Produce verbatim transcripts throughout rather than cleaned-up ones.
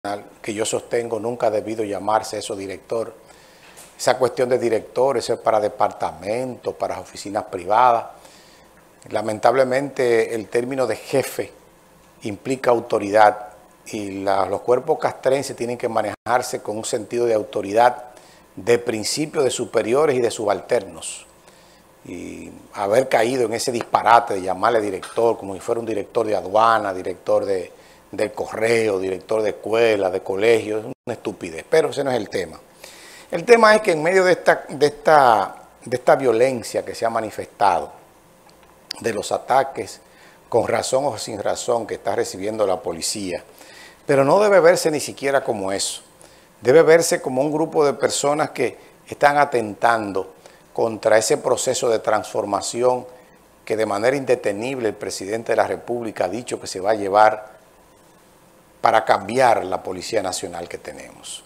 que yo sostengo nunca ha debido llamarse eso director. Esa cuestión de director, eso es para departamentos, para oficinas privadas. Lamentablemente el término de jefe implica autoridad y la, los cuerpos castrenses tienen que manejarse con un sentido de autoridad, de principios de superiores y de subalternos. Y haber caído en ese disparate de llamarle director como si fuera un director de aduana, director de, del correo, director de escuela, de colegio, es una estupidez, pero ese no es el tema. El tema es que en medio de esta, de esta, de esta violencia que se ha manifestado, de los ataques con razón o sin razón que está recibiendo la policía, pero no debe verse ni siquiera como eso, debe verse como un grupo de personas que están atentando contra ese proceso de transformación que de manera indetenible el presidente de la República ha dicho que se va a llevar para cambiar la Policía Nacional que tenemos.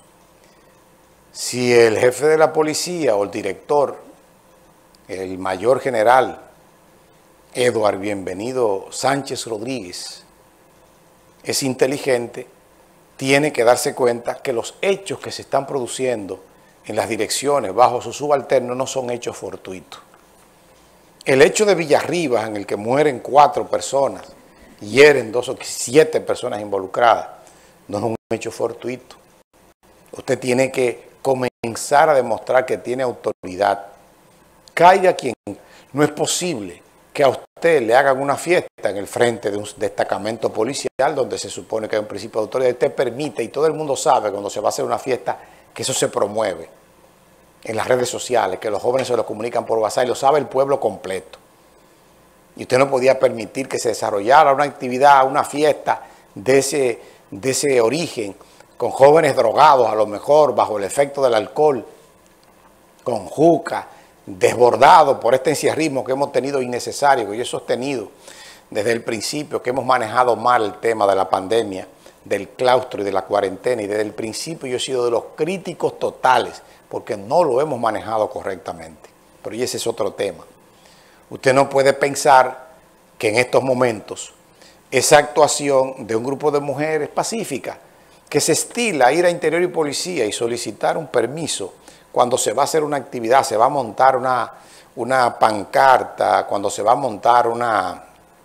Si el jefe de la policía o el director, el mayor general Eduardo Bienvenido Sánchez Rodríguez, es inteligente, tiene que darse cuenta que los hechos que se están produciendo en las direcciones bajo sus subalternos no son hechos fortuitos. El hecho de Villarribas, en el que mueren cuatro personas, hieren dos o siete personas involucradas, no es un hecho fortuito. Usted tiene que comenzar a demostrar que tiene autoridad. Caiga quien. No es posible que a usted le hagan una fiesta en el frente de un destacamento policial donde se supone que hay un principio de autoridad. Usted permite, y todo el mundo sabe cuando se va a hacer una fiesta, que eso se promueve en las redes sociales, que los jóvenes se lo comunican por WhatsApp y lo sabe el pueblo completo. Y usted no podía permitir que se desarrollara una actividad, una fiesta de ese, de ese origen, con jóvenes drogados a lo mejor, bajo el efecto del alcohol, con juca, desbordados por este encierrismo que hemos tenido innecesario, que yo he sostenido desde el principio, que hemos manejado mal el tema de la pandemia, del claustro y de la cuarentena, y desde el principio yo he sido de los críticos totales, porque no lo hemos manejado correctamente. Pero ese es otro tema. Usted no puede pensar que en estos momentos esa actuación de un grupo de mujeres pacíficas, que se estila ir a Interior y Policía y solicitar un permiso cuando se va a hacer una actividad, se va a montar una, una pancarta, cuando se va a montar una,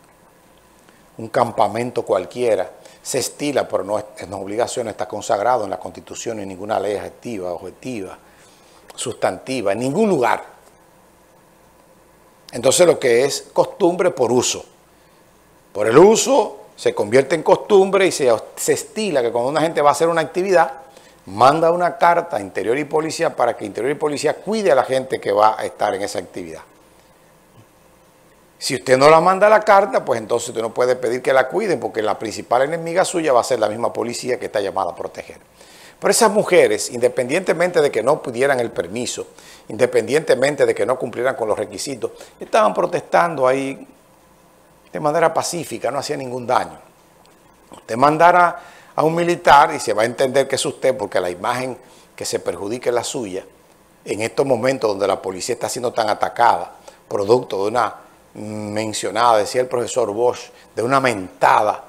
un campamento cualquiera, se estila, pero no es, es una obligación, está consagrado en la Constitución, en ninguna ley adjetiva, objetiva, sustantiva, en ningún lugar. Entonces lo que es costumbre por uso. Por el uso se convierte en costumbre y se, se estila que cuando una gente va a hacer una actividad, manda una carta a Interior y Policía para que Interior y Policía cuide a la gente que va a estar en esa actividad. Si usted no la manda la carta, pues entonces usted no puede pedir que la cuiden, porque la principal enemiga suya va a ser la misma policía que está llamada a proteger. Pero esas mujeres, independientemente de que no pudieran el permiso, independientemente de que no cumplieran con los requisitos, estaban protestando ahí de manera pacífica, no hacía ningún daño. Usted mandara a un militar y se va a entender que es usted, porque la imagen que se perjudique es la suya, en estos momentos donde la policía está siendo tan atacada, producto de una mencionada, decía el profesor Bosch, de una mentada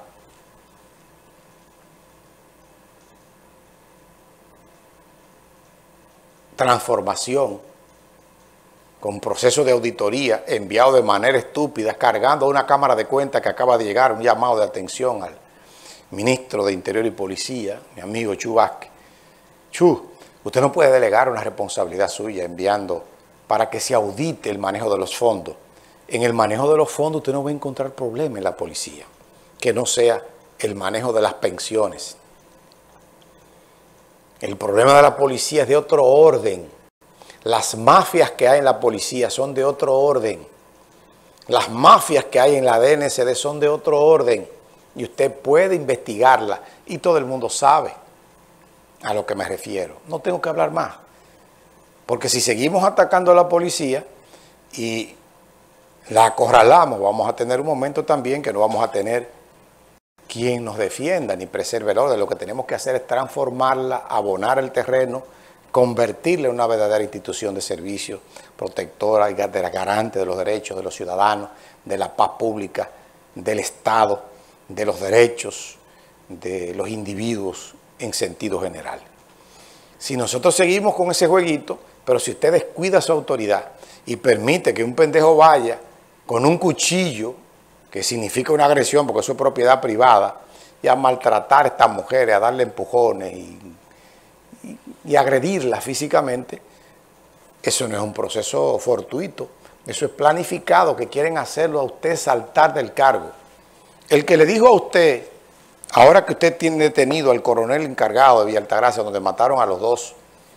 transformación con proceso de auditoría enviado de manera estúpida, cargando una cámara de cuentas que acaba de llegar, un llamado de atención al ministro de Interior y Policía, mi amigo Chu Vázquez. Chu, usted no puede delegar una responsabilidad suya enviando para que se audite el manejo de los fondos. En el manejo de los fondos usted no va a encontrar problema en la policía, que no sea el manejo de las pensiones. El problema de la policía es de otro orden. Las mafias que hay en la policía son de otro orden. Las mafias que hay en la D N C D son de otro orden. Y usted puede investigarla y todo el mundo sabe a lo que me refiero. No tengo que hablar más. Porque si seguimos atacando a la policía y la acorralamos, vamos a tener un momento también que no vamos a tener quien nos defienda ni preserve el orden. Lo que tenemos que hacer es transformarla, abonar el terreno, convertirla en una verdadera institución de servicio, protectora y garante de los derechos de los ciudadanos, de la paz pública, del Estado, de los derechos de los individuos en sentido general. Si nosotros seguimos con ese jueguito, pero si usted descuida su autoridad y permite que un pendejo vaya con un cuchillo, que significa una agresión porque eso es propiedad privada, y a maltratar a estas mujeres, a darle empujones y, y, y agredirlas físicamente, eso no es un proceso fortuito, eso es planificado, que quieren hacerlo a usted saltar del cargo. El que le dijo a usted, ahora que usted tiene detenido al coronel encargado de Villa Altagracia, donde mataron a los dos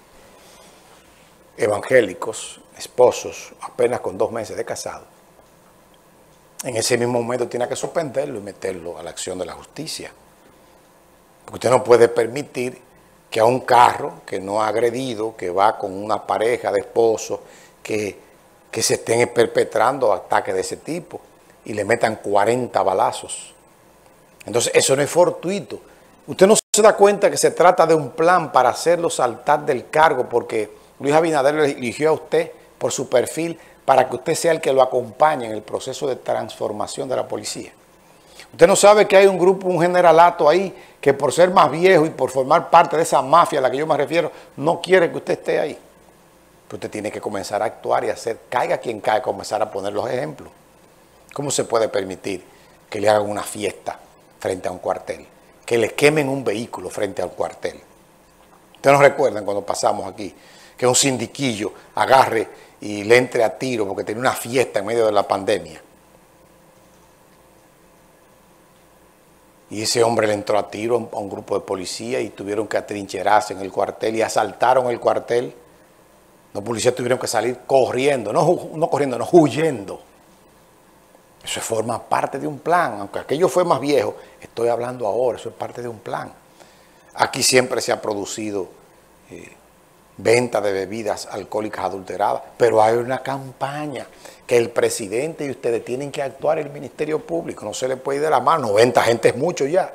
evangélicos, esposos, apenas con dos meses de casado, en ese mismo momento tiene que suspenderlo y meterlo a la acción de la justicia. Porque usted no puede permitir que a un carro que no ha agredido, que va con una pareja de esposos, que, que se estén perpetrando ataques de ese tipo y le metan cuarenta balazos. Entonces, eso no es fortuito. Usted no se da cuenta que se trata de un plan para hacerlo saltar del cargo, porque Luis Abinader le eligió a usted por su perfil para que usted sea el que lo acompañe en el proceso de transformación de la policía. Usted no sabe que hay un grupo, un generalato ahí, que por ser más viejo y por formar parte de esa mafia a la que yo me refiero, no quiere que usted esté ahí. Pero usted tiene que comenzar a actuar y hacer, caiga quien caiga, comenzar a poner los ejemplos. ¿Cómo se puede permitir que le hagan una fiesta frente a un cuartel? Que le quemen un vehículo frente a un cuartel. Ustedes nos recuerdan cuando pasamos aquí, que un sindiquillo agarre y le entre a tiro porque tenía una fiesta en medio de la pandemia. Y ese hombre le entró a tiro a un grupo de policía y tuvieron que atrincherarse en el cuartel y asaltaron el cuartel. Los policías tuvieron que salir corriendo, no, no corriendo, no, huyendo. Eso forma parte de un plan, aunque aquello fue más viejo, estoy hablando ahora, eso es parte de un plan. Aquí siempre se ha producido eh, venta de bebidas alcohólicas adulteradas, pero hay una campaña que el presidente y ustedes tienen que actuar, el Ministerio Público, no se le puede ir de la mano, noventa gente es mucho ya.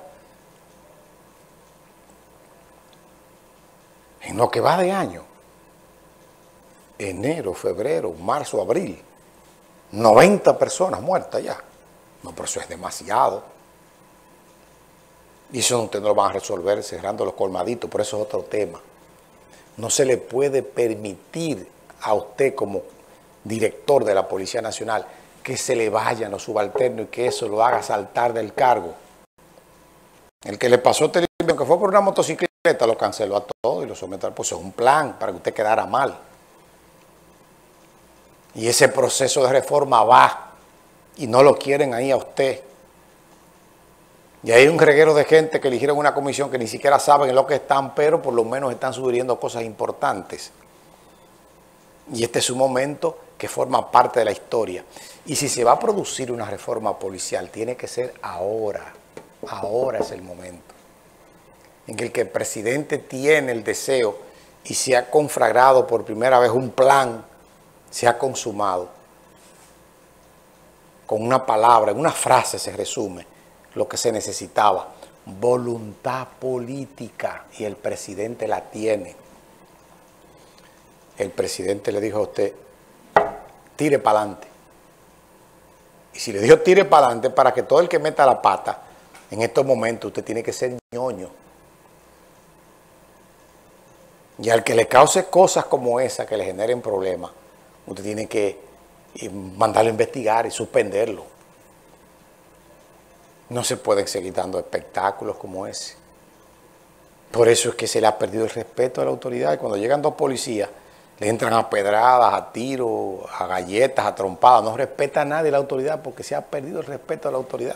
En lo que va de año, enero, febrero, marzo, abril, noventa personas muertas ya. No, pero eso es demasiado. Y eso ustedes no lo van a resolver cerrando los colmaditos, pero eso es otro tema. No se le puede permitir a usted como director de la Policía Nacional que se le vayan los subalternos y que eso lo haga saltar del cargo. El que le pasó terrible, que fue por una motocicleta, lo canceló a todo y lo sometió al pues es un plan para que usted quedara mal. Y ese proceso de reforma va y no lo quieren ahí a usted. Y hay un reguero de gente que eligieron una comisión que ni siquiera saben en lo que están, pero por lo menos están sugiriendo cosas importantes. Y este es un momento que forma parte de la historia. Y si se va a producir una reforma policial, tiene que ser ahora. Ahora es el momento en el que el presidente tiene el deseo y se ha conflagrado por primera vez un plan, se ha consumado. Con una palabra, en una frase se resume lo que se necesitaba: voluntad política, y el presidente la tiene. El presidente le dijo a usted, tire para adelante. Y si le dijo tire para adelante, para que todo el que meta la pata, en estos momentos usted tiene que ser ñoño. Y al que le cause cosas como esa, que le generen problemas, usted tiene que mandarlo a investigar y suspenderlo. No se pueden seguir dando espectáculos como ese. Por eso es que se le ha perdido el respeto a la autoridad. Y cuando llegan dos policías, le entran a pedradas, a tiros, a galletas, a trompadas. No respeta a nadie la autoridad porque se ha perdido el respeto a la autoridad.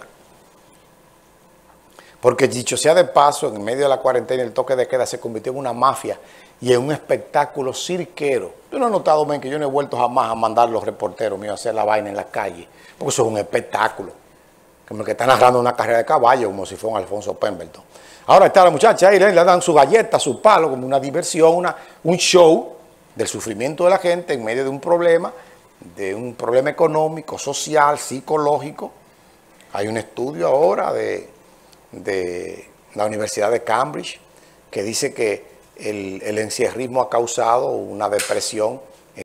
Porque dicho sea de paso, en medio de la cuarentena el toque de queda se convirtió en una mafia y en un espectáculo cirquero. Yo no he notado, men, que yo no he vuelto jamás a mandar a los reporteros míos a hacer la vaina en la calle, porque eso es un espectáculo. Como que está narrando una carrera de caballo, como si fuera un Alfonso Pemberton. Ahora está la muchacha ahí, le, le dan su galleta, su palo, como una diversión, una, un show del sufrimiento de la gente en medio de un problema, de un problema económico, social, psicológico. Hay un estudio ahora de, de la Universidad de Cambridge que dice que el, el encierrismo ha causado una depresión